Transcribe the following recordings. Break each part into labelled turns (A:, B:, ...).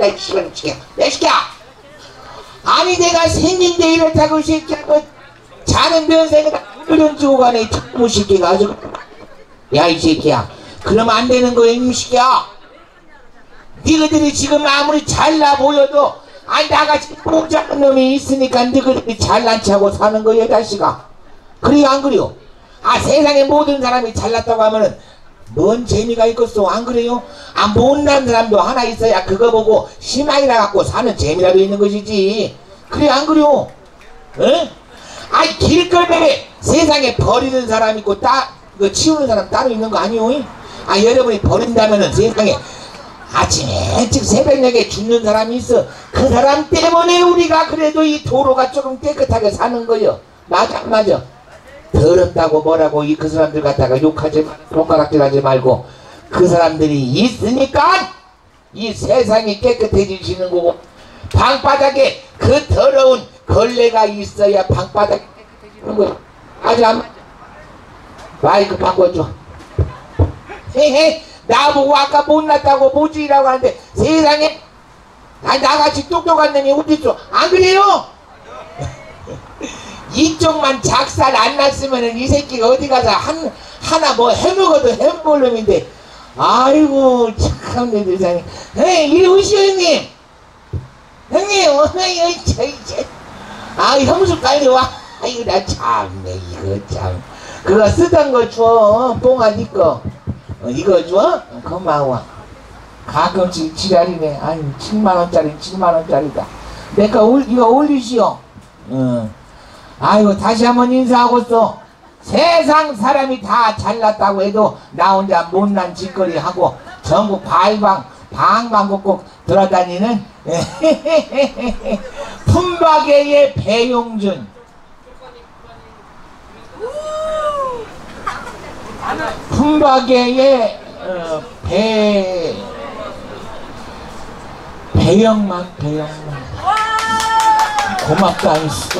A: 야, 씨발, 야, 시키야! 아니, 내가 생긴 데 이렇다고, 이 새끼야. 뭐, 자는 면세가 그런 주고 가네, 이 새끼가 아주. 야, 이 새끼야. 그러면 안 되는 거야, 이 새끼야. 니그들이 지금 아무리 잘나 보여도, 아니, 나같이 공작한 놈이 있으니까 니그들이 잘난 척하고 사는 거야, 자식아. 그래요, 안 그래요? 아, 세상에 모든 사람이 잘났다고 하면은, 뭔 재미가 있겠어, 안 그래요? 아, 못난 사람도 하나 있어야 그거 보고 희망이라 갖고 사는 재미라도 있는 것이지. 그래, 안 그래요? 에? 아이, 길거리에 세상에 버리는 사람 있고 그 치우는 사람 따로 있는 거 아니요? 아, 여러분이 버린다면은 세상에 아침에 일찍 새벽녘에 죽는 사람이 있어. 그 사람 때문에 우리가 그래도 이 도로가 조금 깨끗하게 사는 거요. 맞아, 맞아. 더럽다고 뭐라고 그 사람들 갖다가 욕하지, 손가락질하지 말고, 그 사람들이 있으니까 이 세상이 깨끗해지시는 거고, 방바닥에 그 더러운 걸레가 있어야 방바닥이 깨끗해지는 거야. 아주 안 맞아. 마이크 바꿔줘. 헤헤, 나보고 아까 못났다고 모지라고 하는데 세상에 나같이 똑똑한 놈이 어딨어. 안 그래요? 이쪽만 작살 안 났으면은 이 새끼가 어디 가서 하나 뭐 해먹어도 해먹을 놈인데, 아이고 참 내 세상에. 에이, 이리 오시오 형님. 형님, 아, 형수 빨리 와. 아이고 나 참네, 이거 참. 그거 쓰던 거 줘, 뽕아 니 거. 이거 줘? 고마워. 가끔씩 지랄이네. 아니 7만원짜리 7만원짜리다. 내가 이거 올리시오. 아이고 다시 한번 인사하고서, 세상 사람이 다 잘났다고 해도 나 혼자 못난 짓거리 하고 전국 방방곡곡 돌아다니는 품바계의 배용준. 품바계의 배영만 고맙다.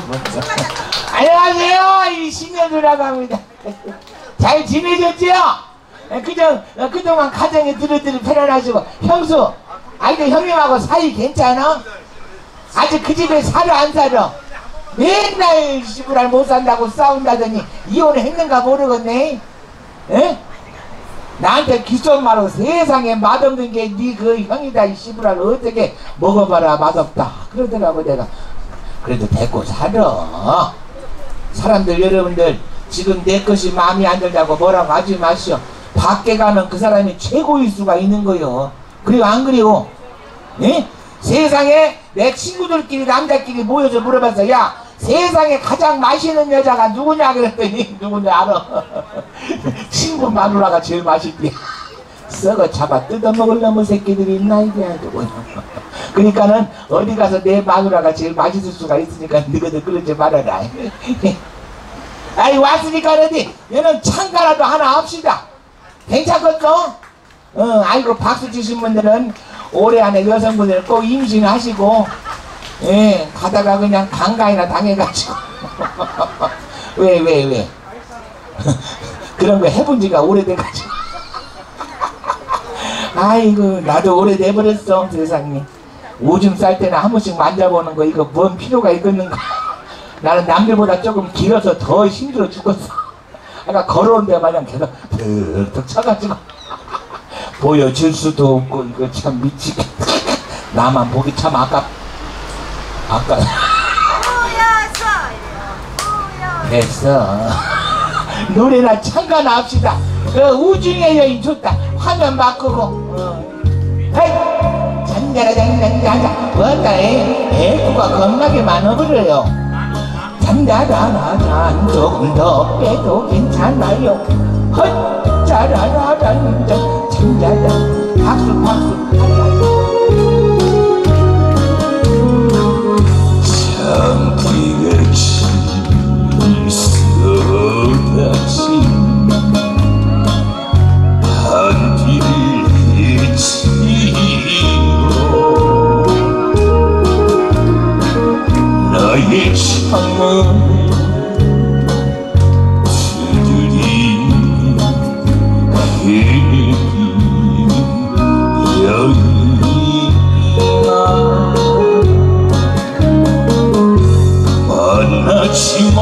A: 안녕하세요, 이 신현우라고 합니다. 잘 지내셨지요? 그동안 가정에 들어들이 편안하시고. 형수, 아이들 형님하고 사이 괜찮아? 아직 그 집에 살아 안 살아? 맨날 시부랄 못 산다고 싸운다더니 이혼했는가 모르겠네. 에? 나한테 귓속말로 세상에 맛없는 게 네 그 형이다 이 시부랄 어떻게 먹어봐라 맛없다 그러더라고. 내가 그래도 데리고 살아. 사람들 여러분들 지금 내 것이 마음에 안 들다고 뭐라고 하지 마시오. 밖에 가면 그 사람이 최고일 수가 있는 거요. 그리고 안 그래요? 예? 세상에 내 친구들끼리 남자끼리 모여서 물어봤어. 야, 세상에 가장 맛있는 여자가 누구냐 그랬더니 누구냐 알아? 친구 마누라가 제일 맛있대. 썩어 잡아 뜯어먹을 놈의 새끼들이 있나 이게. 그러니까는 어디 가서 내 마누라가 제일 맛있을 수가 있으니까 너희들 그러지 말아라. 아이 왔으니까 어디 얘는 창가라도 하나 합시다. 괜찮겠죠? 아이고 박수 치신 분들은 올해 안에 여성분들 꼭 임신하시고, 예, 가다가 그냥 강간이나 당해가지고. 왜 그런 거 해본 지가 오래돼가지고. 아이고 나도 오래돼버렸어. 세상에 오줌 쌀 때나 한 번씩 만져보는 거 이거 뭔 필요가 있겠는가. 나는 남들보다 조금 길어서 더 힘들어 죽었어. 아까 걸어오는데 마냥 계속 득득 쳐가지고 보여줄 수도 없고 이거 참 미치겠다. 나만 보기 참 아까 됐어. 노래나 참가나 합시다. 우중의 여인 좋다. 화면 바꾸고. 잔자라잔잔자자 뭐다 애구가 겁나게 많아버려요. 잔자라잔 조금 더 빼도 괜찮아요. 헛자라라잔 잔자자 박수 참기같이 있어다시 한길을 헤치고 나의 창문을 두드리는 여인아
B: 하지만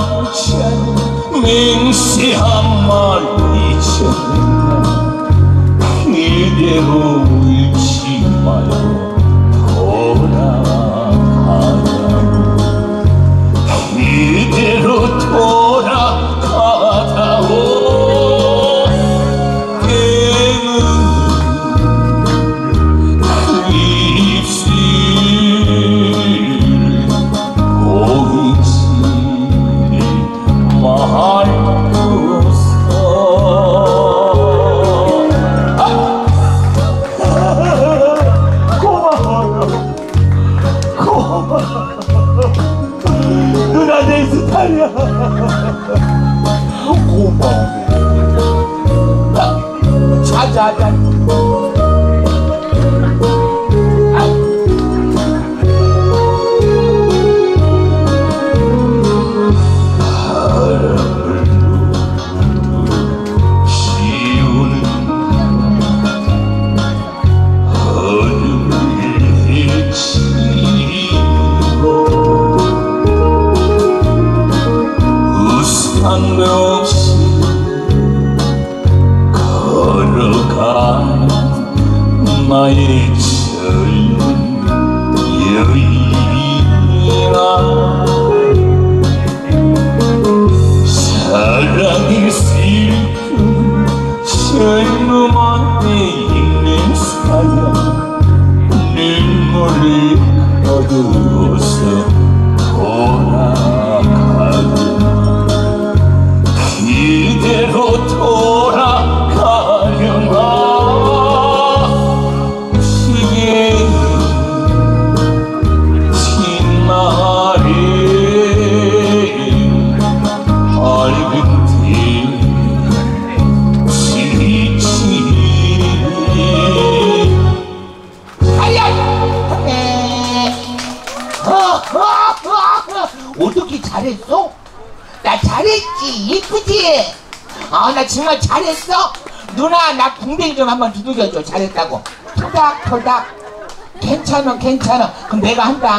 B: 맹세한 말 잊었나 이대로 울지 마요 돌아가다오 이대로 돌아가다오 누나 내 스타일이야. 고마워. 자자자. 없이 걸어간 나의 젊은 여인아 사랑이 슬픈 젊음한테 있는 사연 눈물을 거두어서 돌아가는 이대로 돌아가려나 시계 뒷날에 밝은 데 지치리
A: 아야! 어떻게 잘했어? 나 잘했지? 이쁘지? 나 정말 잘했어? 누나 나 궁뎅이 좀 한번 두들겨줘. 잘했다고. 토닥토닥. 괜찮아 괜찮아. 그럼 내가 한다.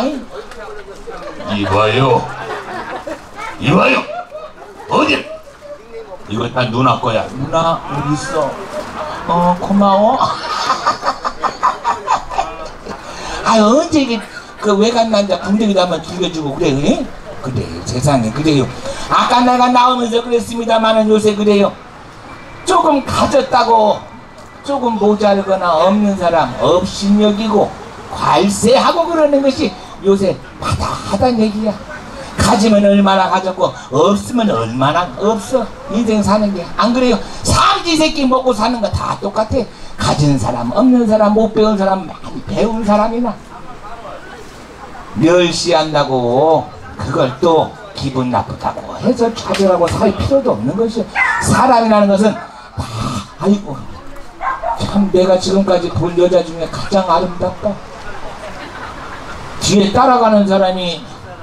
B: 이봐요 어디 이거 다 누나 거야.
A: 누나 어디 있어? 고마워. 언제 이게 그 외간 남자 궁뎅이도 한번 두들겨주고 그래? 그래 세상에 그래요. 아까 내가 나오면서 그랬습니다만은 요새 그래요. 조금 가졌다고 조금 모자르거나 없는 사람 업신여기고 괄세하고 그러는 것이 요새 바다하단 얘기야. 가지면 얼마나 가졌고 없으면 얼마나 없어. 인생 사는 게 안 그래요? 삼지새끼 먹고 사는 거 다 똑같아. 가진 사람 없는 사람 못 배운 사람 많이 배운 사람이나 멸시한다고 그걸 또 기분 나쁘다고 해서 차별하고 살 필요도 없는 것이. 사람이라는 것은 아이고 참 내가 지금까지 본 여자 중에 가장 아름답다. 뒤에 따라가는 사람이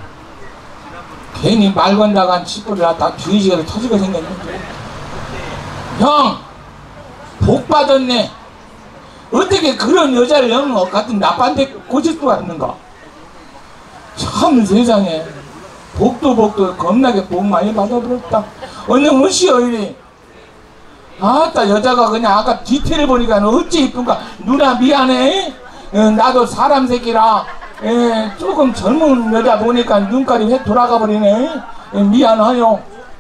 A: 괜히 말 건다간 치부를 갖다 뒤지게 터지게 생겼는데 형 복 받았네. 어떻게 그런 여자를 형 같은 나빠한테 고칠 수가 있는가. 참 세상에 복도 겁나게 복 많이 받아버렸다. 어느 무시여 이리. 아따 여자가 그냥 아까 뒤태를 보니까 어찌 이쁜가. 누나 미안해. 나도 사람 새끼라 조금 젊은 여자 보니까 눈깔이 획 돌아가 버리네. 미안해요.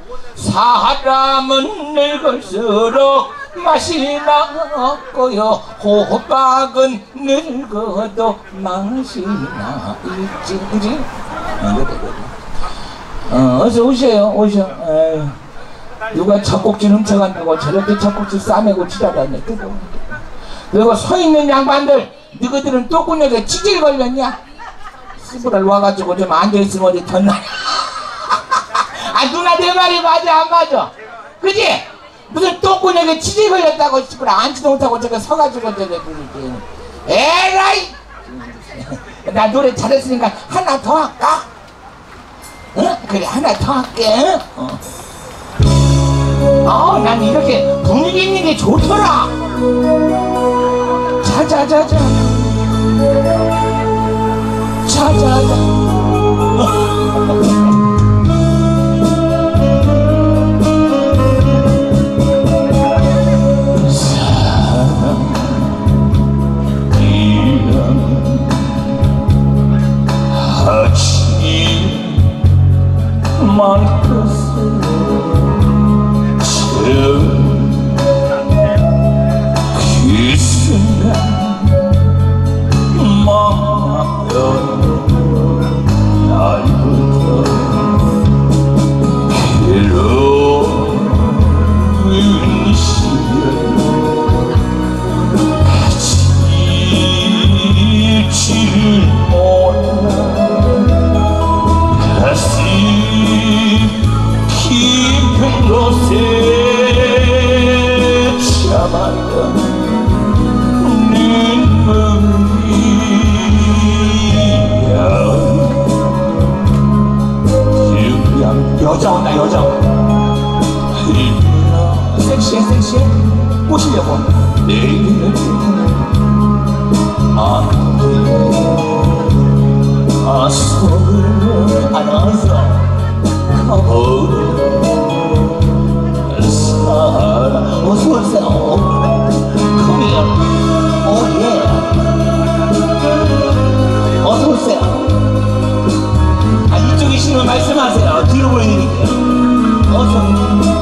A: 사람은 늙을수록 맛이 나고요. 호박은 늙어도 맛이 나 있지. 그지? 어서 오세요. 오셔. 누가 젖꼭지 훔쳐간다고 저렇게 젖꼭지 싸매고 치다다네. 그리고 서 있는 양반들 너희들은 똥구녕에 찌질 걸렸냐? 씨부랄 와가지고 좀 앉아있으면 어디 덧나. 누나 내 말이 맞아 안 맞아? 그지? 무슨 똥구녕에 치질 걸렸다고 씨부랄 앉지도 못하고 저거 서가지고 저거 부르지. 에라이. 나 노래 잘했으니까 하나 더 할까? 그래 하나 더 할게. 난 이렇게 분위기 있는 게 좋더라. 자자자자 자자자
B: 말 것을 처음 그 순간 만났던 날부터 괴로운 시련 지칠 몰라 가슴 깊은 곳에 참았던 눈물이야. 여자 온다 여자. 섹시해 섹시해. 꼬시려고. 내일을 속을 안아서 사랑 어서오세요. Come here. Oh yeah. 어서오세요. 아 이쪽이시면 말씀하세요. 뒤로 보여드릴게요. 어서.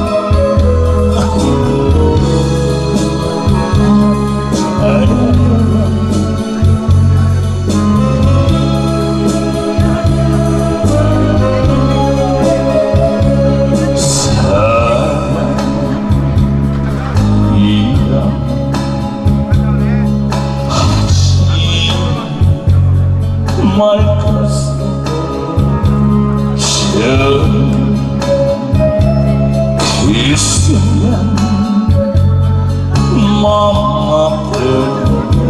B: 말 것을 처음 그 순간 맘 아픈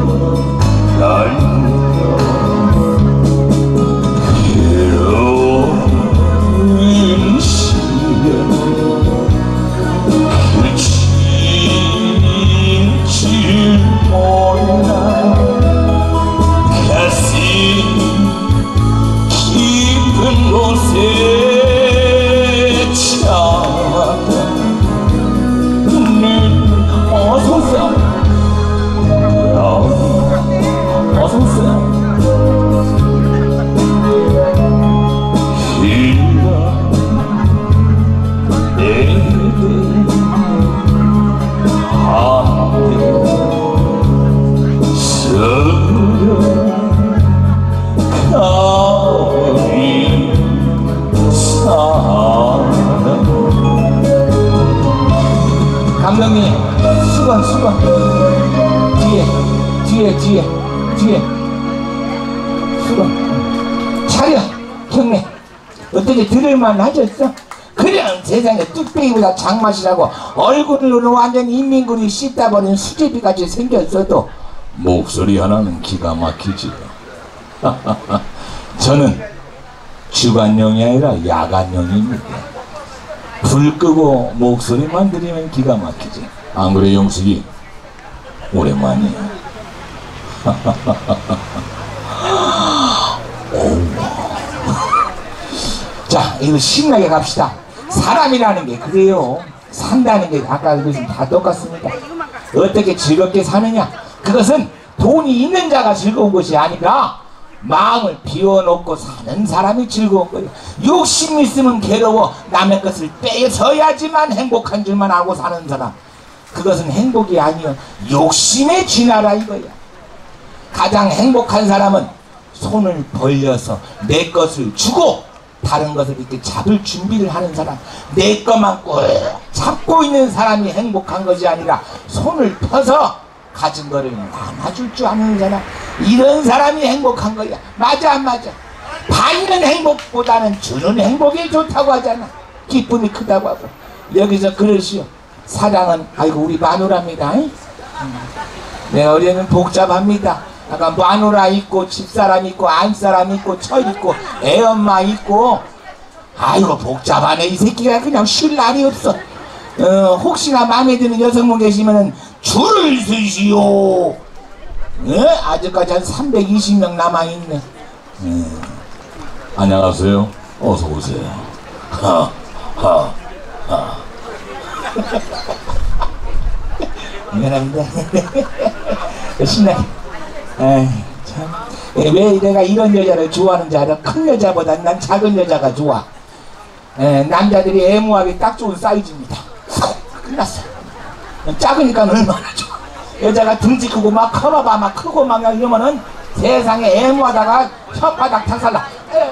B: 날부터 괴로운 시련 그칠 몰라 가슴 깊은 곳에 참았던 눈물. 어서오세요. 어서오세요. 흘러 내게 함께 서로 가버린 사랑. 감독님 수건 뒤에 수건 차려. 형님 어떻게 들을만 하셨어? 그냥 세상에 뚝배기보다 장맛이라고 얼굴로 완전 인민군이 씻다 버린 수제비같이 생겼어도 목소리 하나는 기가 막히지. 저는 주간용이 아니라 야간용입니다. 불 끄고 목소리만 들으면 기가 막히지. 안 그래 영숙이? 오랜만이야. 자 이거 신나게 갑시다. 사람이라는 게 그래요. 산다는 게 아까 그것은 다 똑같습니다. 어떻게 즐겁게 사느냐, 그것은 돈이 있는 자가 즐거운 것이 아니라 마음을 비워놓고 사는 사람이 즐거운 거예요. 욕심 있으면 괴로워 남의 것을 뺏어야지만 행복한 줄만 알고 사는 사람, 그것은 행복이 아니요 욕심의 진화라 이거야. 가장 행복한 사람은 손을 벌려서 내 것을 주고 다른 것을 이렇게 잡을 준비를 하는 사람, 내 것만 꼭 잡고 있는 사람이 행복한 것이 아니라 손을 펴서 가진 거를 나눠줄 줄 아는 사람, 이런 사람이 행복한 거야. 맞아 안 맞아? 받는 행복보다는 주는 행복이 좋다고 하잖아. 기쁨이 크다고 하고. 여기서 그러시오. 사랑은 아이고 우리 마누라입니다. 내가 어려는 복잡합니다. 아까 마누라 있고 집사람 있고 안사람 있고 처 있고 애엄마 있고 아이고 복잡하네. 이 새끼가 그냥 쉴 날이 없어. 혹시나 마음에 드는 여성분 계시면은 줄을 서시오. 아직까지 한 320명 남아있네. 안녕하세요. 어서오세요. 미안합니다. 신나게. 참. 왜 내가 이런 여자를 좋아하는지 알아? 큰 여자보다 난 작은 여자가 좋아. 남자들이 애무하기 딱 좋은 사이즈입니다. 끝났어. 작으니까 얼마나 좋아. 여자가 등치 크고 막 커봐봐 막 크고 막 이러면은 세상에 애무하다가 혓바닥 탁살나.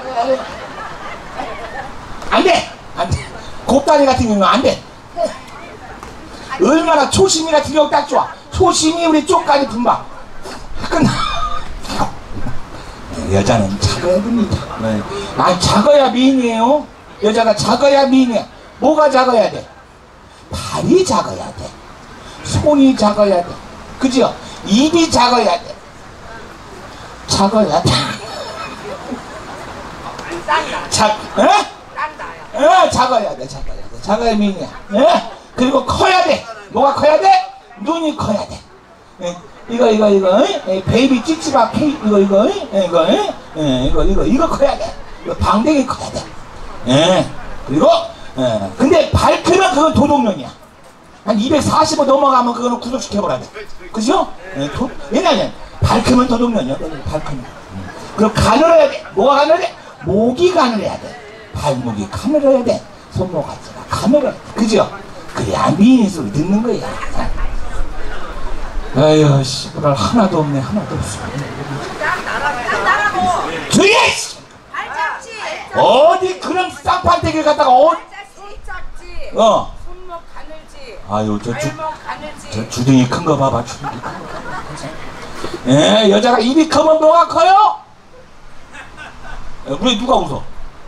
B: 안돼 안돼. 곱다리 같은 경우는 안돼. 얼마나 초심이 같은 경우 딱 좋아. 초심이 우리 쪽까지 분바. 끝나. 여자는 작아야 됩니다. 아니 작아야 미인이에요. 여자가 작아야 미인이야. 뭐가 작아야 돼? 발이 작아야 돼. 손이 작아야 돼. 그죠? 입이 작아야 돼. 작아야 돼. 작아야 돼. 작아야 미인이야. 그리고 커야 돼. 뭐가 커야 돼? 눈이 커야 돼. 이거 베이비 찌찌바 케이 이거 커야 돼. 이거 방댕이 커야 돼. 그리고 근데 발 크면 그건 도둑년이야. 한 245 넘어가면 그거는 구속시켜버려야 돼. 그죠? 왜냐면 발 크면 도둑년이야. 발 크면. 그리고 가늘어야 돼. 뭐가 가늘해? 목이 가늘어야 돼. 발목이 가늘어야 돼. 손목아지가 가늘어야 돼. 그죠? 그래야 미인 소리 듣는 거야. 아유 씨발 하나도 없네. 하나도 없어. 주의! 어디 그런 쌍판대기를 갖다가
C: 손목 가늘지.
B: 아유
C: 발목 가늘지.
B: 저 주둥이 큰 거 봐봐. 주둥이 큰 거. 여자가 입이 크면 뭐가 커요? 우리 누가 웃어?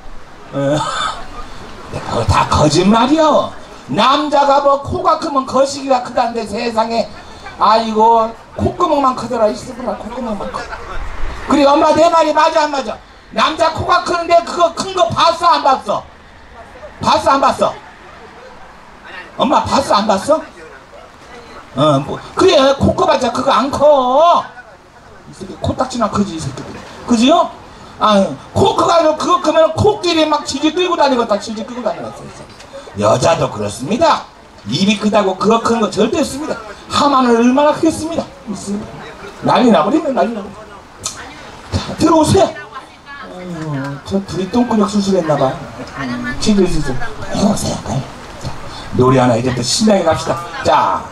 B: 그거 다 거짓말이야. 남자가 뭐 코가 크면 거시기가 크다는데 세상에. 아이고 콧구멍만 크더라. 있어보라 콧구멍만 커. 그래 엄마 내 말이 맞아 안 맞아? 남자 코가 크는데 그거 큰 거 봤어 안 봤어? 봤어 안 봤어? 엄마 봤어 안 봤어? 뭐 그래 코 커봤자 그거 안 커. 이 새끼 코딱지나 크지 이 새끼들. 그지요? 코 커가지고 그거 크면 코끼리 막 질질 끌고 다니겠다. 질질 끌고 다니겠어. 여자도 그렇습니다. 입이 크다고 그거 크는 거 절대 없습니다. 하마는 얼마나 크겠습니다. 있습니다. 난리 나버리면 난리 나버려. 자, 들어오세요. 저 둘이 똥근육 수술했나봐. 치료 수술. 들어오세요. 자, 노래 하나 이제부터 신나게 갑시다. 자.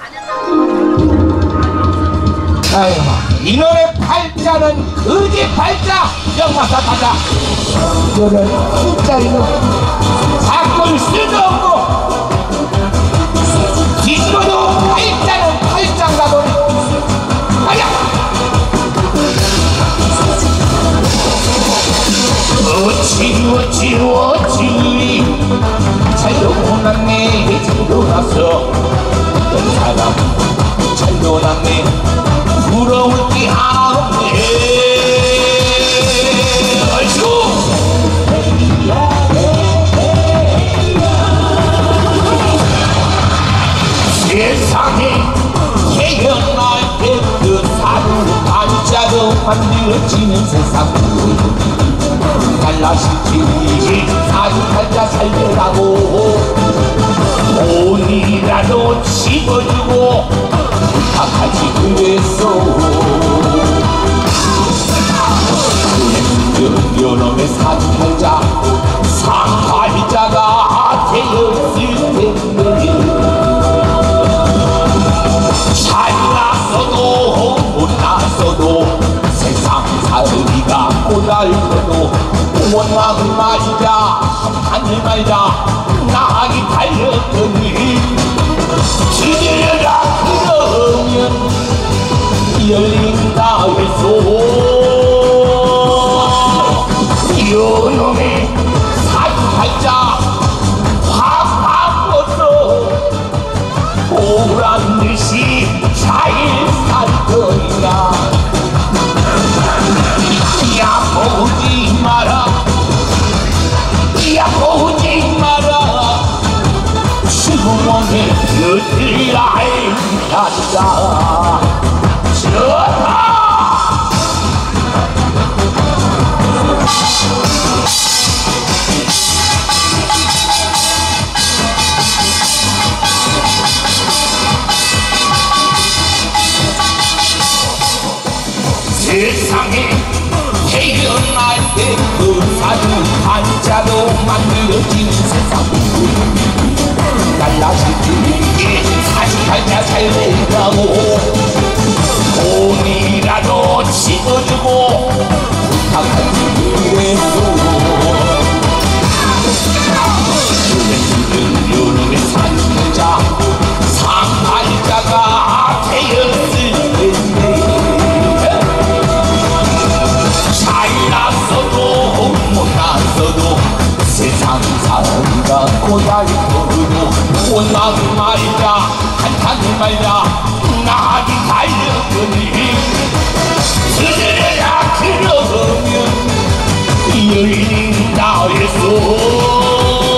B: 아이고, 이놈의 팔자는 거지 팔자. 영마사 타자. 이거는 진짜 이놈. 자꾸 쓸도 없고. 뒤집어도 팔자는 팔짱가 보니. 아야! 어찌 잘도 났네 잘도 났어 넌 사람 잘도 났네 부러울 게 없네 얼쑤 세상에 태어날 때부터 사람 반자로 만들어지는 세상 달라시지 사주팔자 살려라고 돈이라도 집어주고 부탁하지 그랬어. 여놈의 사주팔자 상팔자가 되었을 텐데 잘났어도 못났어도 세상 살기가 고달퍼도 원망을 말이자 한판을 말자 나하기 달렸더니 기다려라 그러면 열린다 해서 이놈의 사주팔자 확 바꿔서 보란듯이 잘 살 거야. 야 보지 마라 야 보지 마라 주먹에 곁들라 한다 좋다. 세상에 태어날 때 그 사주 한자로 만들어진 세상 달라지게 사주팔자 잘 된다고 돈이라도 집어주고 부탁하지 그랬어. 요놈의 사주팔자 상팔자가 되었을 텐데 잘났어도 못났어도 세상 사람이가 고달이 모르고 원망 말이야 한탄 말이야 나비 달려보니 그들이야 그러면 열린다 했어.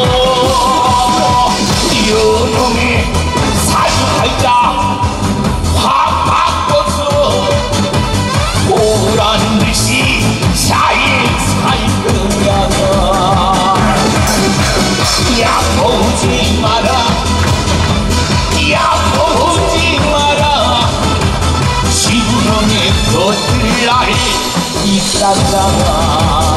B: 요놈이 사주팔자 확 바꿔서 오란 듯이 잘 살거야. 야보지 마라 야보지 마라 지구멍에 덧들 날이 있다잖아.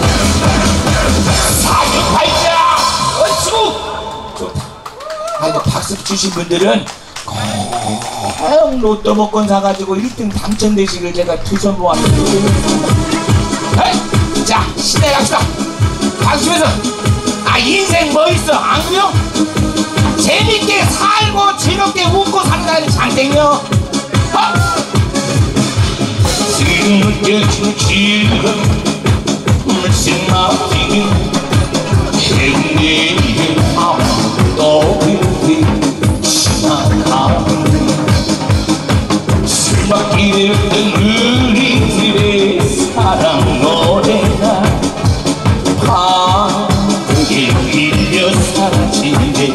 B: 사주팔자 어쭈 좋다. 아이고 박수 주신 분들은 꼭 로또 복권 사가지고 1등 당첨되시길 제가 두 손 모았습니다. 자 시대 갑시다. 박수 치면서 아 인생 뭐 있어 안 그래요? 재밌게 살고 즐겁게 웃고 산다는 장땡이요. 지금 느껴진 지금 물씬 막히는 해운대의 아무도 없이 지나가는 술밖에 없던 우리들의 사랑 노래가 바닥에 밀려 사라지네.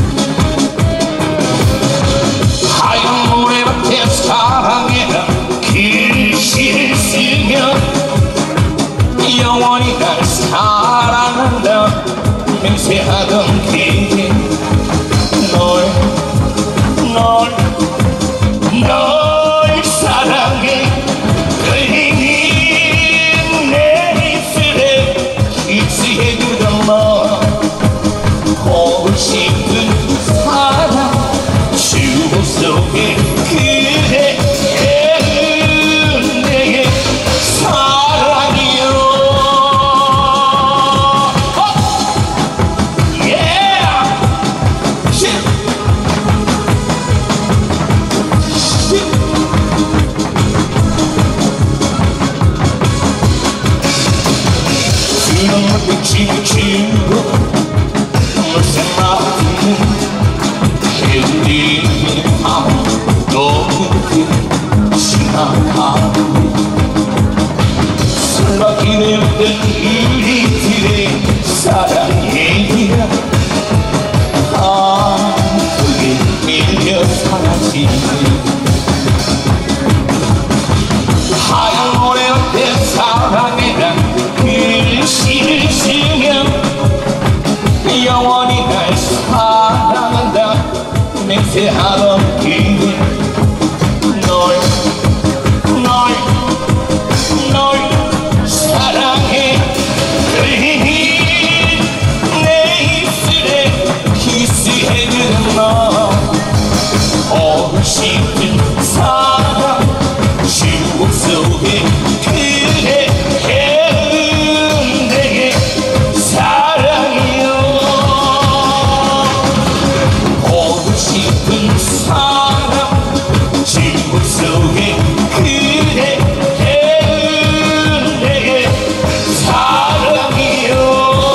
B: 하얀 모래밭에 사랑이란 글씨를 쓰며 영원히 날 사랑한다 맹세하던 그게 널 사랑해. 끌리는 내 입술에 키스해주던 너 보고 싶은 사랑 추억 속에 그대 내게 사랑이요. 지고 무슨 말이는 해운대의 아무도 없게 지나가네. 술밖에 없던 우리들의 사랑의 그게 밀려 사라지네. 하얀 모래 옆에 사랑이란 글씨를 쓰며 영원히 날 사랑한다 맹세하던 그대 널 사랑해. 끌리는 내 입술에 키스해주는 너 보고 싶은 사랑 추억 속에 그대 해운대의 사랑이요. 보고 싶은 사랑 추억 속에 그대 해운대의 사랑이요.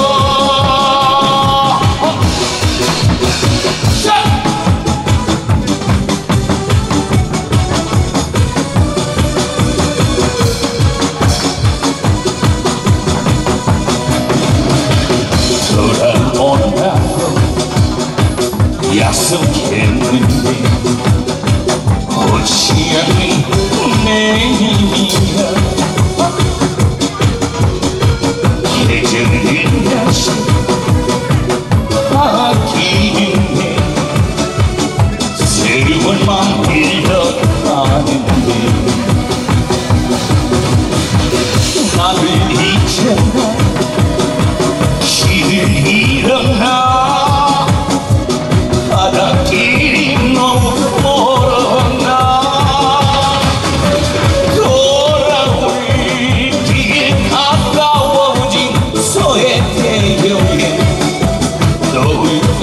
B: 돌아온다고 약속했는데 오지 않는 내일이야. 계절을 다시 바뀌네. 새로운 맘 빌려가는데 나를 잊잖아. 길을 잃어나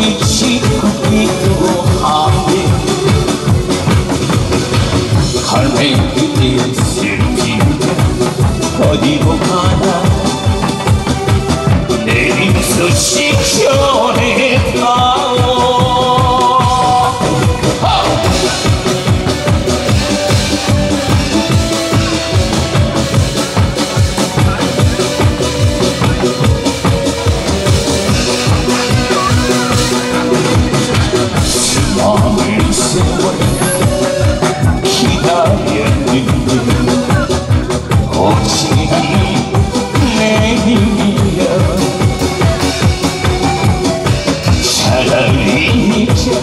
B: 빛이 굽기도 하네. 갈매기의 슬픔 어디로 가나 내림서 시켜내다오. 마음을 세워 기다렸는데 어찌하니 내 힘이야. 차라리 이제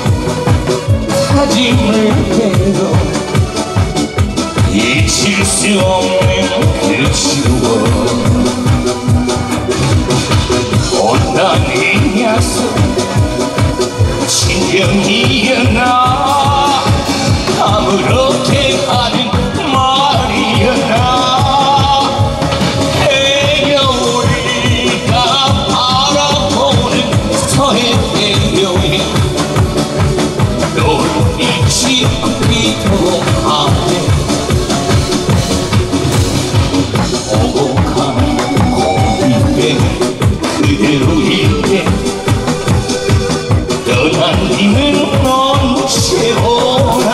B: 다짐을 해도 잊힐 수 없는 그 추억. 온단히 약속 진정이었나 아무렇게 하는 말이었나. 해겨울가 바라보는 서해대교에 널 잊히기도 하네. 오고 가는 고민에 그대로일게 떠나니는 넌 채워라.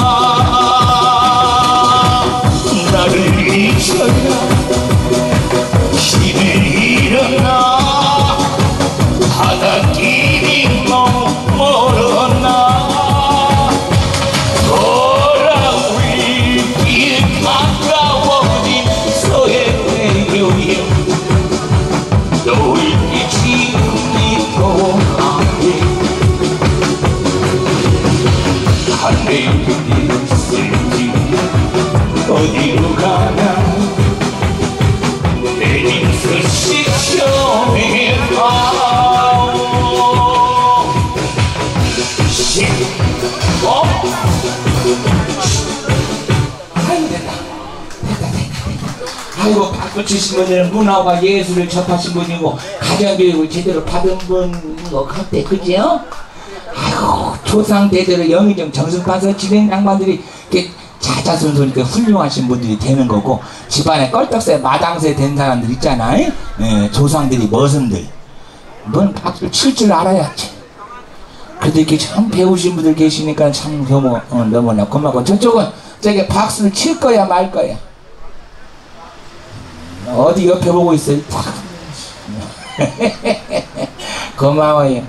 B: 나를 잊어라 길을 잃었나 바닷길이 너무 멀었나. 돌아올 길 가까워진 서해대교에 널 잊히기도 하네. 갈매기의 슬픔 어디로 가나 내림서 시켜내다오. 아이고 됐다. 아이고 박수 치신 분들은 문화와 예술을 접하신 분이고 가정교육을 제대로 받은 분인 것 같대. 그죠? 아이고 조상 대대로 영의정 정승판서 진행 양반들이 이렇게 자자손손 훌륭하신 분들이 되는 거고, 집안에 껄떡새 마당새 된 사람들 있잖아. 조상들이 머슴들 넌 박수 칠 줄 알아야지. 그래도 이렇게 참 배우신 분들 계시니까 참 너무나 고맙고, 저쪽은 저게 박수를 칠 거야 말 거야. 어디 옆에 보고 있어요. 고마워요.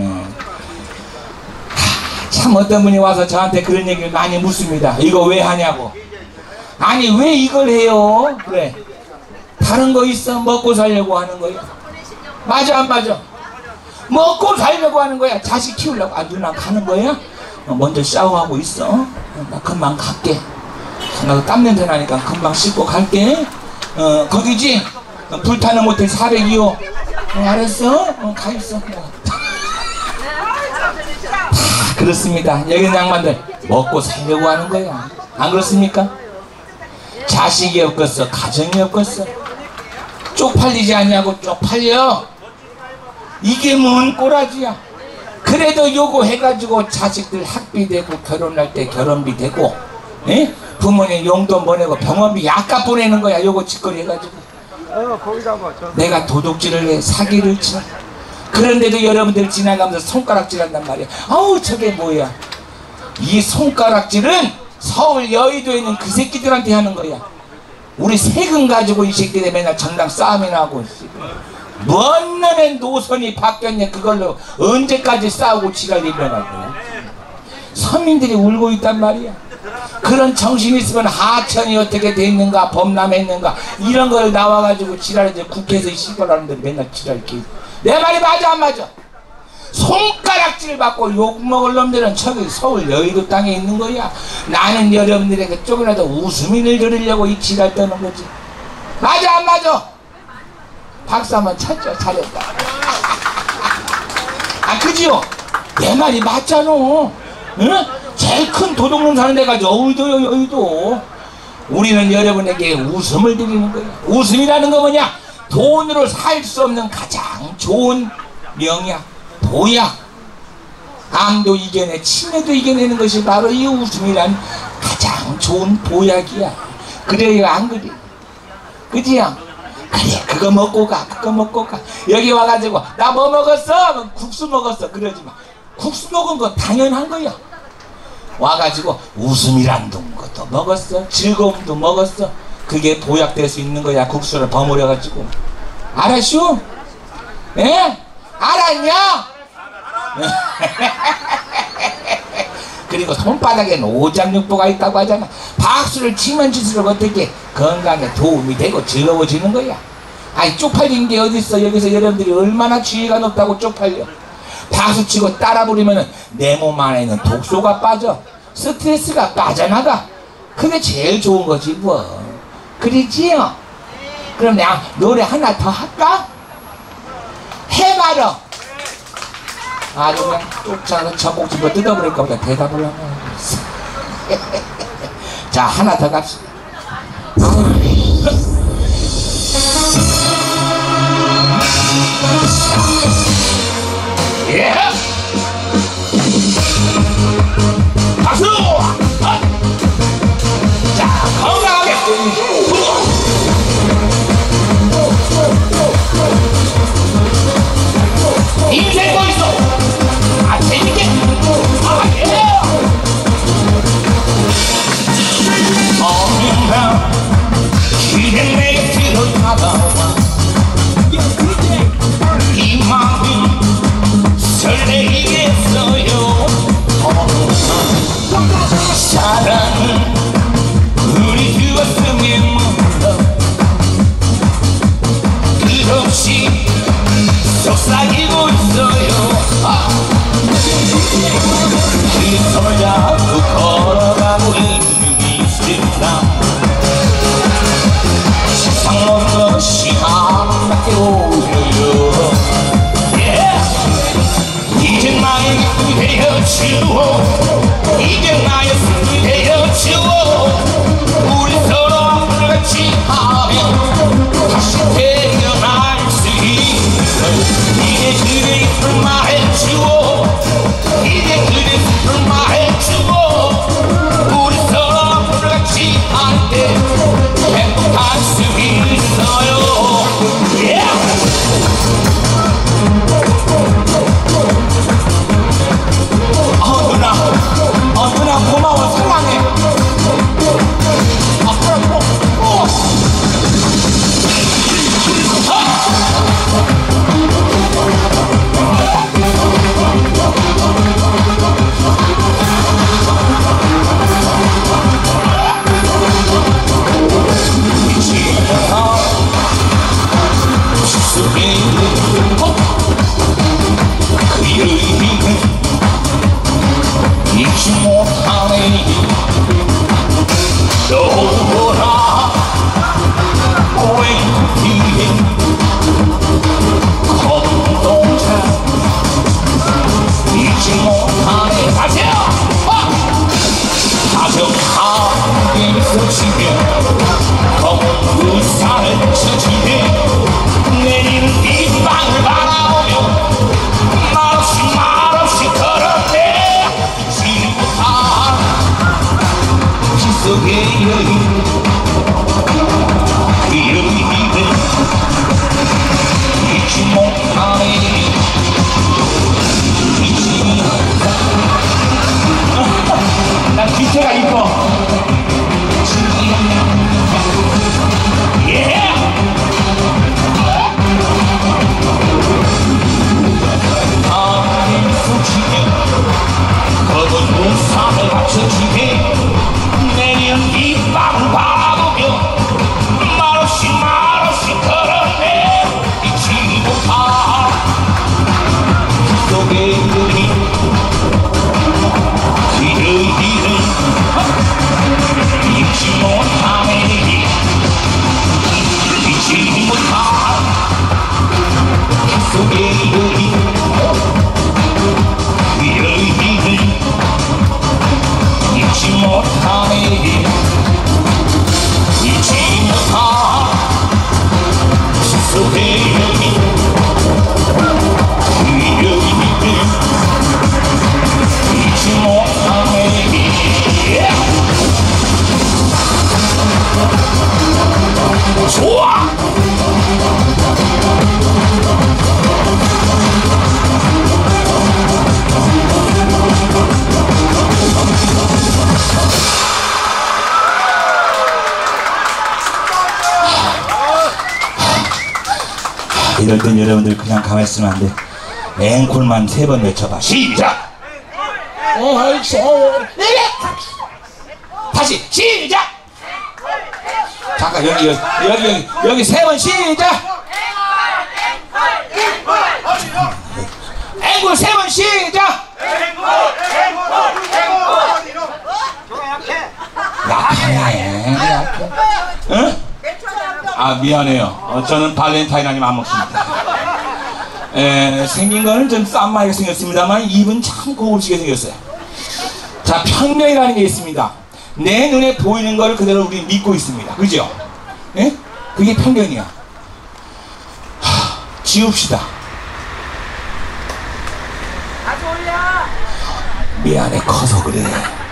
B: 참 어떤 분이 와서 저한테 그런 얘기를 많이 묻습니다. 이거 왜 하냐고. 아니 왜 이걸 해요? 그래, 다른 거 있어? 먹고 살려고 하는 거야. 맞아 안 맞아? 먹고 살려고 하는 거야. 자식 키우려고. 아 누나 가는 거야? 먼저 샤워하고 있어. 나 금방 갈게. 나도 땀냄새 나니까 금방 씻고 갈게. 거기지? 불타는 모텔 402호. 알았어? 가 있어. 그렇습니다. 여기 양반들 먹고 살려고 하는 거야. 안 그렇습니까? 자식이 없겠어, 가정이 없겠어. 쪽팔리지 않냐고. 쪽팔려. 이게 뭔 꼬라지야. 그래도 요거 해가지고 자식들 학비 되고, 결혼할 때 결혼비 되고, 에? 부모님 용돈 보내고 병원비 약값 보내는 거야. 요거 짓거리 해가지고 내가 도둑질을 해, 사기를 쳐. 그런데도 여러분들 지나가면서 손가락질 한단 말이야. 아우 저게 뭐야. 이 손가락질은 서울 여의도에 있는 그 새끼들한테 하는 거야. 우리 세금 가지고 이 새끼들 맨날 정당 싸움이나 하고. 뭔 놈의 노선이 바뀌었냐. 그걸로 언제까지 싸우고 지랄 일어나고. 서민들이 울고 있단 말이야. 그런 정신 있으면 하천이 어떻게 돼 있는가, 범람했는가, 이런 걸 나와가지고 지랄이지. 국회에서 시골하는데 맨날 지랄기. 내 말이 맞아 안 맞아? 손가락질 받고 욕먹을 놈들은 저기 서울 여의도 땅에 있는 거야. 나는 여러분들에게 조금이라도 웃음이를 드리려고 이 지랄 떠는 거지. 맞아 안 맞아? 박수 한번 쳤죠. 잘했다. 아 그지요? 내 말이 맞잖아. 응? 제일 큰 도둑놈 사는 데가 여의도요. 여의도. 우리는 여러분에게 웃음을 드리는 거야. 웃음이라는 거 뭐냐? 돈으로 살 수 없는 가장 좋은 명약, 보약, 암도 이겨내, 치매도 이겨내는 것이 바로 이 웃음이란 가장 좋은 보약이야. 그래요, 안 그래? 그지요? 그래, 그거 먹고 가, 그거 먹고 가. 여기 와가지고 나 뭐 먹었어? 국수 먹었어. 그러지 마. 국수 먹은 건 당연한 거야. 와가지고 웃음이란 것도 먹었어, 즐거움도 먹었어. 그게 보약될 수 있는 거야. 국수를 버무려가지고. 알았슈? 예? 알았냐? 그리고 손바닥에는 오장육부가 있다고 하잖아. 박수를 치면 치수록 어떻게 건강에 도움이 되고 즐거워지는 거야. 아니, 쪽팔린 게 어딨어. 여기서 여러분들이 얼마나 지혜가 높다고 쪽팔려. 박수 치고 따라 부르면은 내 몸 안에는 독소가 빠져, 스트레스가 빠져나가. 그게 제일 좋은 거지 뭐. 그러지요? 그럼 내가 노래 하나 더 할까? 해봐라. 아주 그냥 쫓아서 전곡집을 뜯어버릴까 보다 대답을 하면. 자, 하나 더 갑시다. 예! 박수! 자, 건강하게! 인생도 있어! 아, 재밌게! 아, 예! 어느 날 그대 내게 들어다가와 이 마음 설레게 했어요. 사랑은 우리 두 가슴에 묻어 끝없이 속삭이고 있어요. 그 손을 잡고 걸어가고 있는 이 순간 세상 모든 것이 아름답게 보여요. 이제 나의 꿈이 되어주오. 이제 나의 꿈이 되어주오. 우리 서로 앞을 같이 하면 다시 태어날 수 있어. 이제 그대 입을 말해주오. 이제 그대 입을 말해주오. 우리 서로 앞을 같이 할 때 행복할 수 있어요. 누나 고마워, 사랑해. 잊지 못하네. 떠오라 왼뒤에 검은 동자 잊지 못하네. 다시요. 다정한 게 스치며 검은 우산을 스치며 내리는 빗방울 바라보며 말없이 걸었네. 속의 여인, 그 여인은 잊지 못하네. 잊지 난 뒤태가 이뻐. 예! 아무리 속이면 검은 우산을 받쳐주게 내년 이 밤을 바라보며 말없이 걸었네. 잊지 못한 그 속의 여인, 그 여인은 잊지 못하네. 잊지 못한 그 속의 여인, 그 여인은 이럴 땐 여러분들 그냥 가만히 있으면 안 돼. 앵콜만 3번 외쳐봐. 시작! 다시 시작! 잠깐 여기 3번 시작! 앵콜 3번 시작! 약하네. 응? 아 미안해요. 저는 발렌타인 아니면 안 먹습니다. 생긴 거는 좀 쌈마게 생겼습니다만 입은 참 고급지게 생겼어요. 자, 평면이라는 게 있습니다. 내 눈에 보이는 거를 그대로 우리 믿고 있습니다. 그죠? 예? 그게 편견이야. 지웁시다. 미안해, 커서 그래.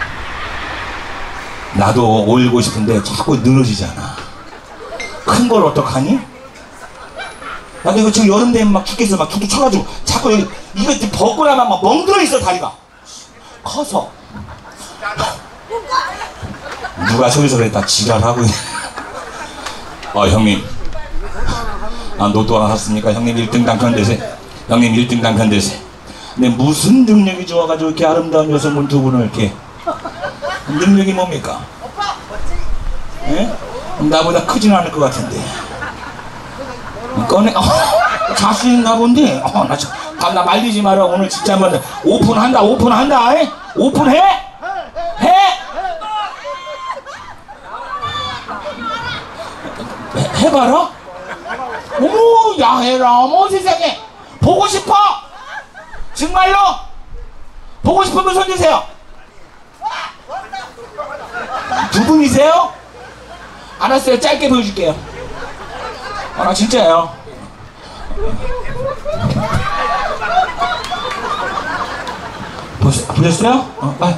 B: 나도 올리고 싶은데 자꾸 늘어지잖아. 큰 걸 어떡하니? 나도 이거 지금 여름 되면 막 죽겠어. 막 툭툭 쳐가지고 자꾸 여기 이거 벗고 나면 막 멍들어 있어, 다리가. 커서. 누가 저기서 그랬다 지랄하고. 형님, 로또 하나 샀습니까? 형님 1등 당첨되세요. 형님 1등 당첨되세요. 근데 무슨 능력이 좋아가지고 이렇게 아름다운 여성분 두 분을 이렇게. 능력이 뭡니까? 예? 나보다 크진 않을 것 같은데. 꺼내. 자신 있나 본데. 나 말리지 마라. 오늘 진짜 한번 오픈한다. 에? 오픈해? 해봐라? 어머, 야해라. 어머, 세상에. 보고 싶어? 정말로? 보고 싶으면 손 드세요. 두 분이세요? 알았어요. 짧게 보여줄게요. 나 진짜예요. 보셨어요?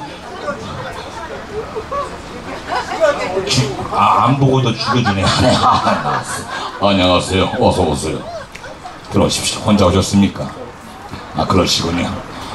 B: 안 보고도 죽여주네. 안녕하세요. 어서 오세요. 들어오십시오. 혼자 오셨습니까? 그러시군요.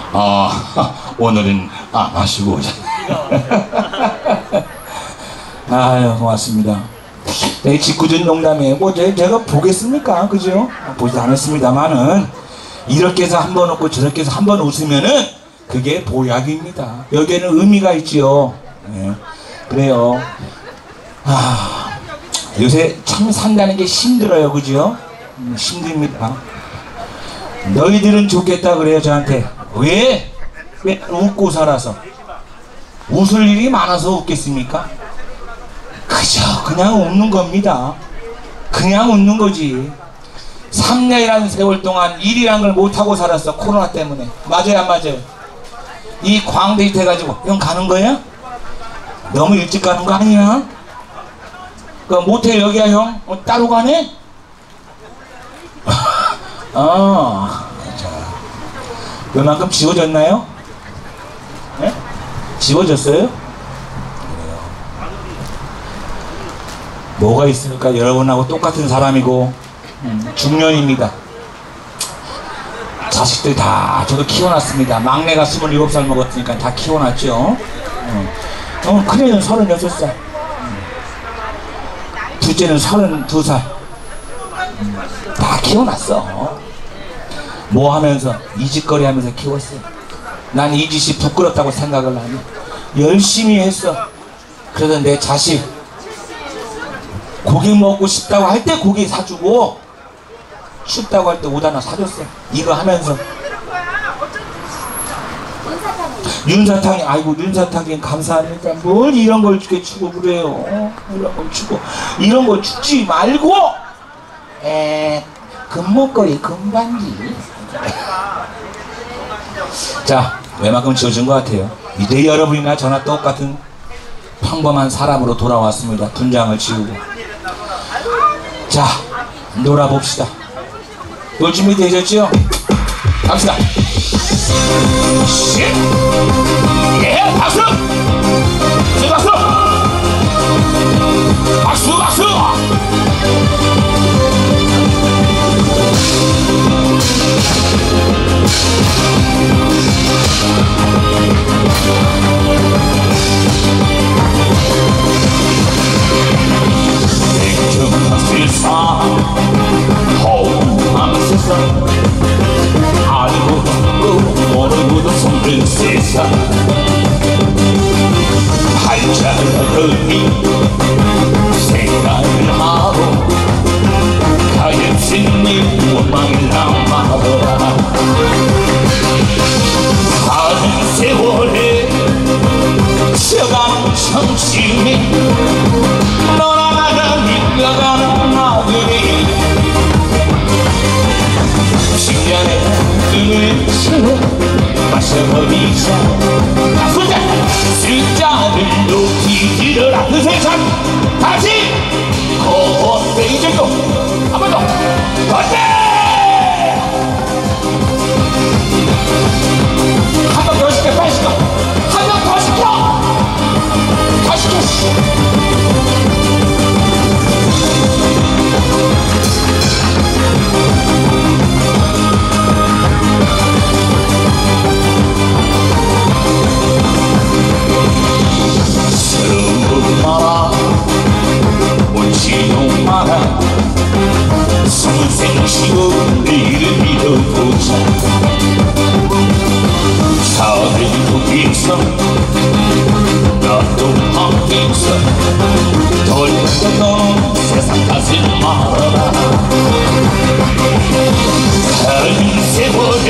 B: 오늘은 마시고 오셨네요. 아유, 고맙습니다. 네, 짓궂은 농담에 제가 보겠습니까? 그죠? 보지도 않았습니다만은 이렇게 해서 한 번 웃고 저렇게 해서 한 번 웃으면은 그게 보약입니다. 여기에는 의미가 있지요. 네, 그래요. 요새 참 산다는 게 힘들어요. 그죠? 힘듭니다. 너희들은 좋겠다 그래요, 저한테. 왜 웃고 살아서? 웃을 일이 많아서 웃겠습니까? 그저 그냥 웃는 겁니다. 그냥 웃는 거지. 3년이라는 세월 동안 일이란 걸 못하고 살았어. 코로나 때문에. 맞아요, 안 맞아요? 이 광대짓 해가지고 형 가는 거야? 너무 일찍 가는 거 아니야? 그 모텔 여기야 형? 따로 가네? 자, 그만큼 지워졌나요? 네? 지워졌어요? 뭐가 있습니까? 여러분하고 똑같은 사람이고 중년입니다. 자식들 다 저도 키워놨습니다. 막내가 27살 먹었으니까 다 키워놨죠. 큰애는 36살, 둘째는 32살. 다 키워놨어. 뭐 하면서? 이짓거리 하면서 키웠어. 난 이 짓이 부끄럽다고 생각을 하니 열심히 했어. 그래서 내 자식 고기 먹고 싶다고 할 때 고기 사주고, 춥다고 할 때 옷 하나 사줬어. 이거 하면서. 윤사탕이, 아이고 윤사탕이 감사합니다. 뭘 이런 걸 주고 그래요. 이런 걸 주고, 이런 거 주지 말고 금목걸이 금반지. 자, 웬만큼 지어준 것 같아요. 이제 여러분이나 저나 똑같은 평범한 사람으로 돌아왔습니다. 분장을 지우고. 자, 놀아봅시다. 놀 준비 되셨죠? 갑시다. 예, 박수! 박수! 박수! 박수! 백중한 세상 허무한 세상 서비자 숫자를 높이 들어라 그 세상 다시 건대 이정도 한 번 더 건대 한 번 더 시켜 빨리 시켜 한 명 더 시켜 더 시켜 마라 옳지도 마라 선생시고 내일을 믿어보자 사는 거기서 나도 함께서 돌려던 세상 탓을 말아라 가는 세월에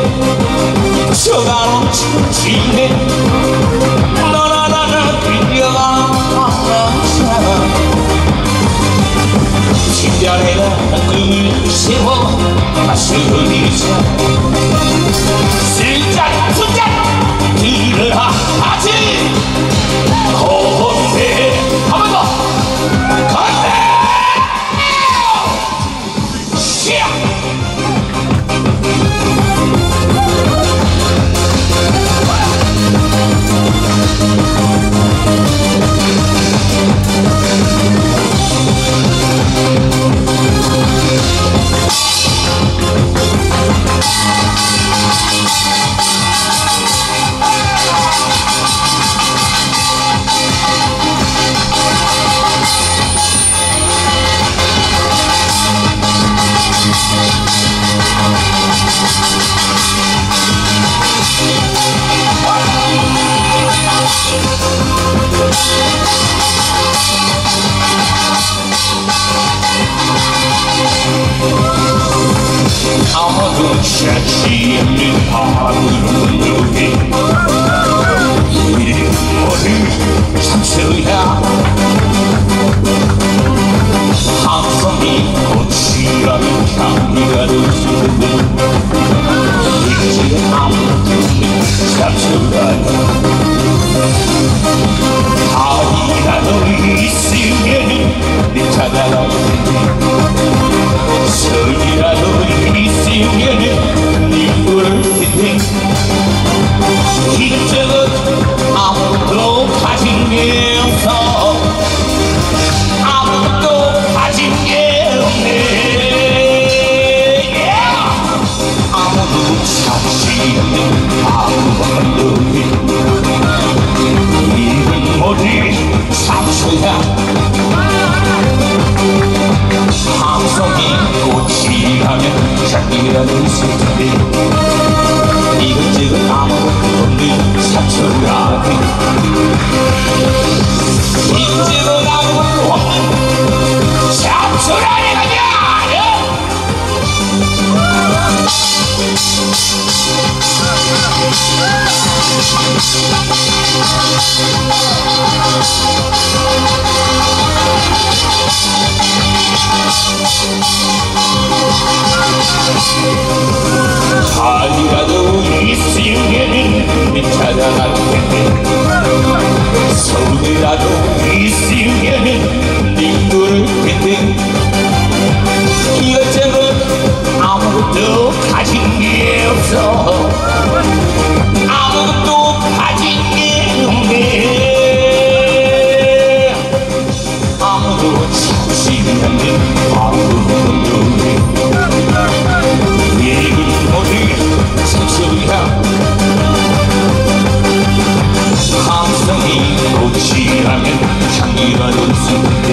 B: 저가로 치네 너나 나나 진짜내가 꿈을 세워 마시리자 슬쩍 숫쩍 들으라 하지 건대 한 번 더 건대 시작 아무도 찾지 않는 밤으로 누게 이리 어디 참새야 항성이 꽃이라는 향기가 들수록 이제 아무도 참새야 아이라도 있으면 네 찾아가고 선이라도 있으면 네 부를 텐데 이것저것 아무것도 가진 게 없어 아무것도 가진 게 없네 아무도 찾지 않는 아무것도 이건 뭐지 상처야 항성이 꽃이 가면 향기라도 있을 텐데 이것저것 아무것도 없는 상처라네 이것저것 아무것도 없는 상처라네 가냐 아니라도 있으면 네 찾아갈 텐데 서울이라도 있으면 네 부를 텐데 이것저것 아무것도 가진 게 없어 아무것도 가진 게 없네 아무도 찾지 않는 아무것도 이건 뭐지 상처야 항성이 꽃이라면 향기라도 있는데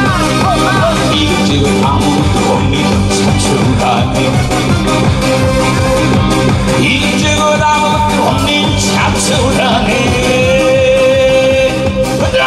B: 이것저것 아무것도 없는 상처라네 이것저것 아무것도 없는 상처라네 흔들어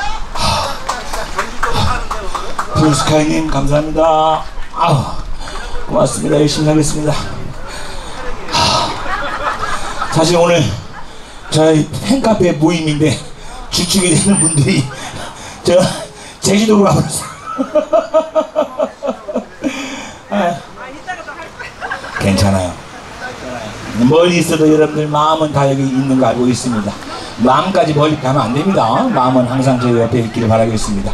B: 블루스카이님 감사합니다. 고맙습니다. 열심히 하겠습니다. 사실 오늘 저희 팬카페 모임인데 주축이 되는 분들이 저 제주도로 가버렸어요. 괜찮아요. 멀리 있어도 여러분들 마음은 다 여기 있는 거 알고 있습니다. 마음까지 멀리 가면 안 됩니다. 마음은 항상 저희 옆에 있기를 바라겠습니다.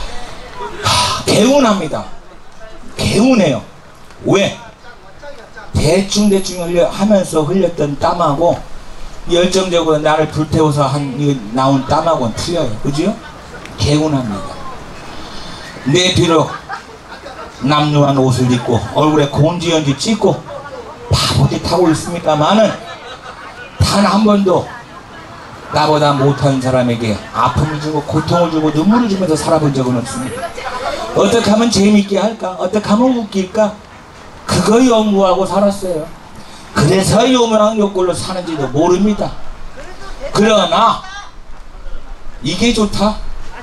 B: 개운합니다. 개운해요. 왜? 대충 하면서 흘렸던 땀하고 열정적으로 나를 불태워서 나온 땀하고는 틀려요. 그죠? 개운합니다. 내 비록 남루한 옷을 입고 얼굴에 곤지연지 찍고 바보짓 하고 있습니다만은 단 한 번도 나보다 못한 사람에게 아픔을 주고 고통을 주고 눈물을 주면서 살아본 적은 없습니다. 어떻게 하면 재밌게 할까? 어떻게 하면 웃길까? 그거 연구하고 살았어요. 그래서 요명한 요꼴로 사는지도 모릅니다. 그러나 이게 좋다.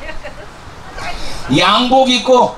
B: 양복 입고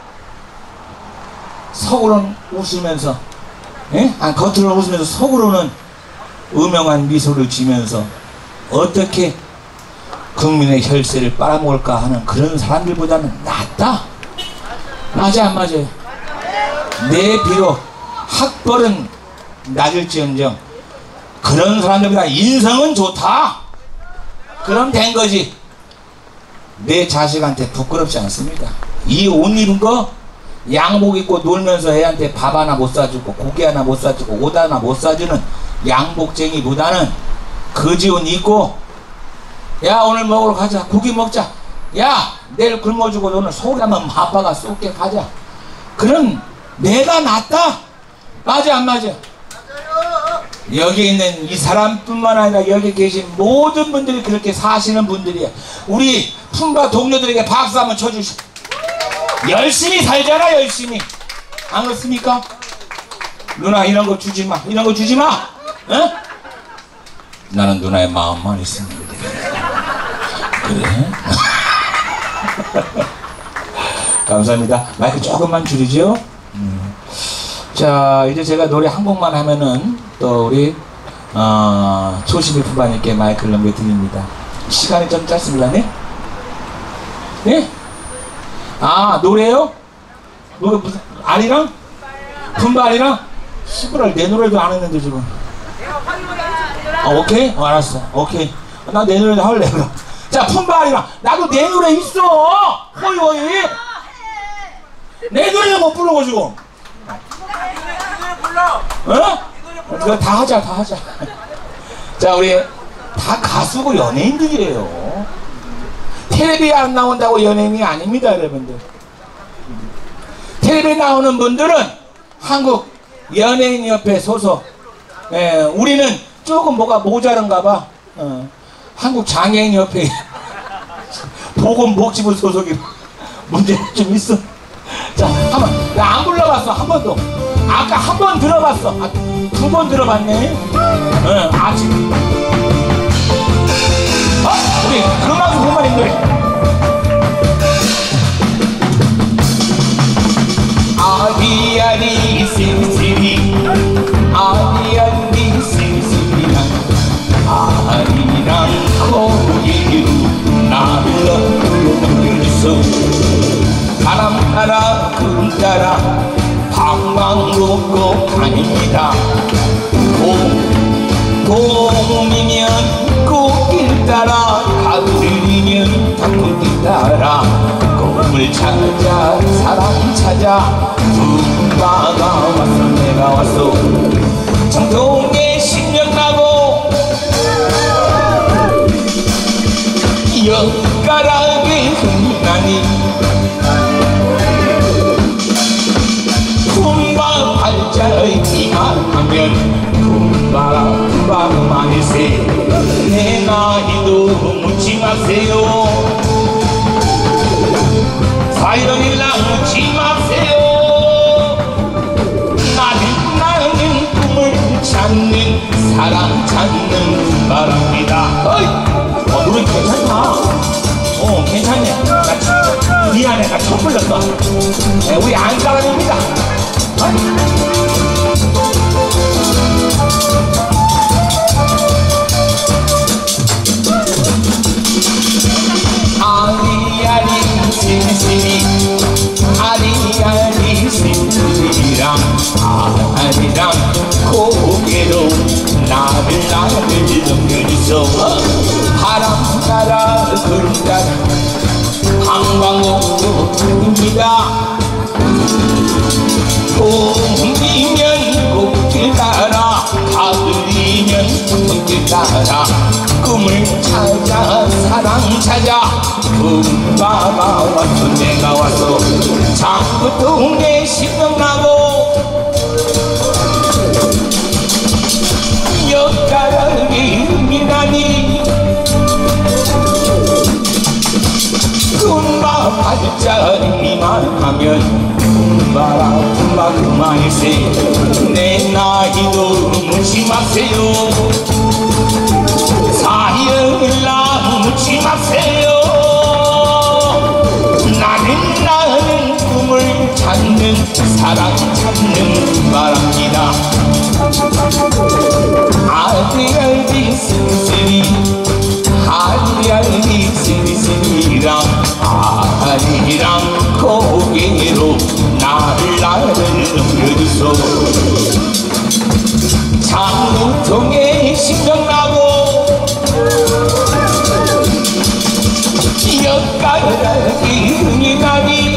B: 속으로는 웃으면서 겉으로는 웃으면서 속으로는 음영한 미소를 지면서 어떻게 국민의 혈세를 빨아먹을까 하는 그런 사람들보다는 낫다. 맞아 안 맞아요? 내 비록 학벌은 낮을지언정 그런 사람들보다 인성은 좋다. 그럼 된 거지. 내 자식한테 부끄럽지 않습니다. 이 옷 입은 거 양복 입고 놀면서 애한테 밥 하나 못 사주고 고기 하나 못 사주고 옷 하나 못 사주는 양복쟁이보다는 거지 옷 입고 야 오늘 먹으러 가자. 고기 먹자. 야 내일 굶어주고 오늘 소고기 한번 아빠가 쏠게 가자. 그럼 내가 낫다. 맞아 안 맞아? 여기 있는 이 사람뿐만 아니라 여기 계신 모든 분들이 그렇게 사시는 분들이야. 우리 품바 동료들에게 박수 한번 쳐주시오. 열심히 살잖아. 열심히. 안 그렇습니까? 누나 이런 거 주지마. 이런 거 주지마. 어? 나는 누나의 마음만 있으면 돼. 그래? 감사합니다. 마이크 조금만 줄이죠. 자 이제 제가 노래 한 곡만 하면은 또 우리 초심이 품바님께 마이크를 넘겨드립니다. 시간이 좀 짧습니다. 네? 네? 아 노래요? 노래 무슨 아리랑? 품바 아리랑? 시부랄 내 노래도 안 했는데 지금. 오케이? 알았어. 오케이. 나 내 노래도 할래. 자 품바 아리랑 나도 내 노래 있어. 호이 내 노래는 못 불러가지고. 어? 그거 다 하자. 자 우리 다 가수고 연예인들이에요. 텔레비에 안 나온다고 연예인이 아닙니다 여러분들. 텔레비에 나오는 분들은 한국 연예인협회 소속. 우리는 조금 뭐가 모자른가 봐. 한국 장애인협회 보건복지부 소속이 문제가 좀 있어. 자 한번 나 안 불러봤어 한 번도. 아까 한 번 들어봤어. 두 번 들어봤네. 아직. 우리 금방 부모님 노래. 아리아리 싱싱이 아리아리 싱싱이랑 아리랑 고기로 나를 불러서 바람 따라 구름 따라 방황 놓고 다닙니다. 곰이면 꽃길 따라 가을이면 닭꽃길 따라 꿈을 찾아 사랑 찾아 품바가 왔어 내가 왔어 정동에 신명나고 엿가락에 흥나니 품바 팔자의 이만하면 품바만일세 내 나이도 묻지 마세요. 사이런일랑 묻지 마세요. 나는 꿈을 찾는 사랑 찾는 바랍니다. 노래 괜찮다. 괜찮네. 나 미안해. 나 처음 불렀어. 우리 안 사람입니다. 아니란 고개로 나를 넘겨주소. 바람따라 구름따라 방방곡곡입니다. 봄이면 꽃길 따라 가을이면 꽃길 따라 꿈을 찾아 사랑 찾아 금바가 왔어. 내가 와서 자꾸 동네 생각나고 옆가락이 흥미나니 금바 발자리만 하면 금바 그만일세. 내 나이도 묻지 마세요. 사형일라 묻지 마세요. 나는 꿈을 찾는 사랑 찾는 바랍니다. 아디알디 쓰리쓰리 아디알디 쓰리쓰리랑 아리랑 고개로 나를 넘겨주소. 장문통에 신명나고 옆가락이 흥이 나니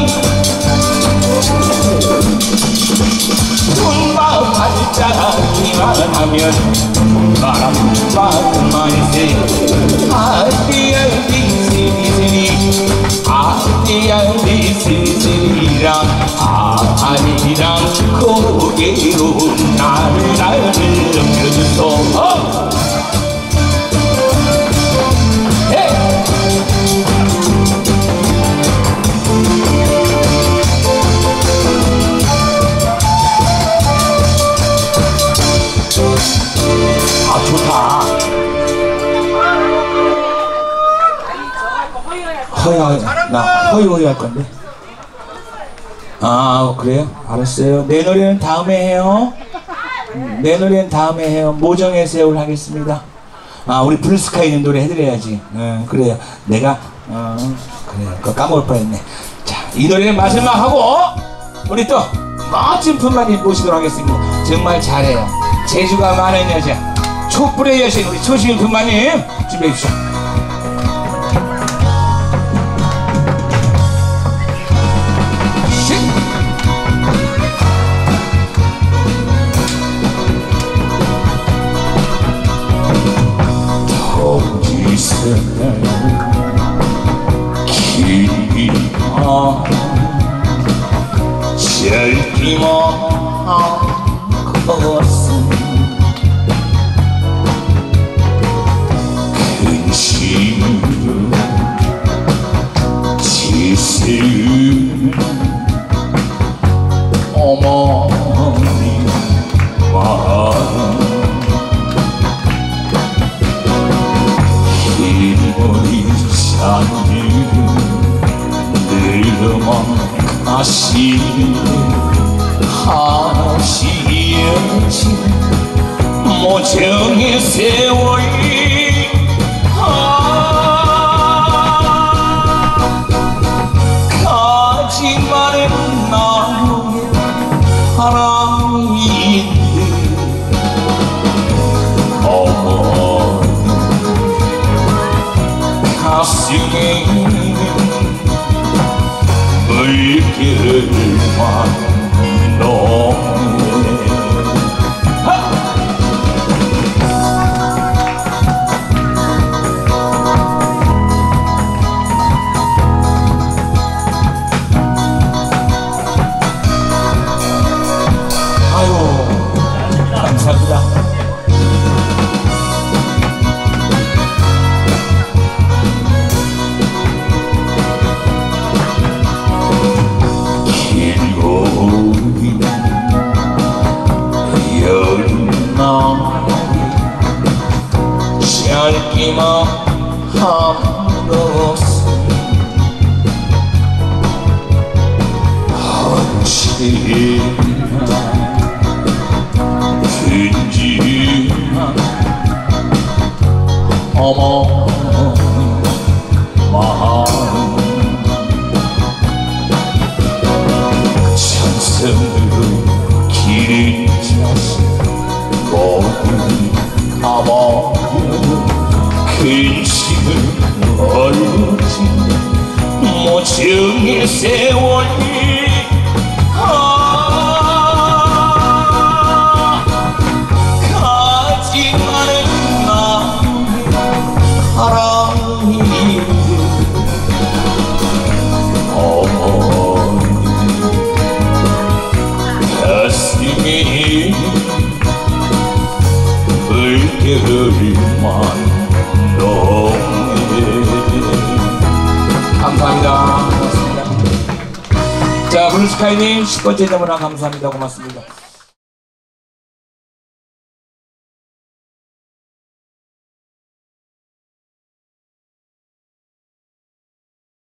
B: 꿈바 발자기만 하면 바람만세. 아디알디 쓰리쓰리 아디알디 쓰리쓰리랑 아리랑 고개로 나를 넘겨주소. 아 좋다. 나 허이 할 건데. 아 그래요? 알았어요. 내 노래는 다음에 해요. 내 노래는 다음에 해요. 모정의 세월 하겠습니다. 아 우리 블루스카이는 노래 해드려야지. 그래요. 내가 그래요. 그거 까먹을 뻔했네. 자 이 노래는 마지막 하고 우리 또 멋진 분만님 모시도록 하겠습니다. 정말 잘해요. 재주가 많은 여자 촛불의 여신 우리 초시인 분만님 준비해 주시죠. 길이나 짧기만 것은 근심으로 짓을 어머니 마음 흰머리 잔을 늙어만 가시네. 하시연지 모정의 세월이 가지만은 나의 사랑인데 어머니 가슴에 물결만 아유 감사합니다. 짧기만 함으로써 언제나 든지나 어머니 마음 천성으로 길을 잡아 모두 가버려 근심을 얼지 모정의 세월이 가지 않은 나의 사랑이 어머니 가슴이 물결만 넘네. 감사합니다. 고맙습니다. 자, 블루스카이님 10번째 너무나 감사합니다. 고맙습니다.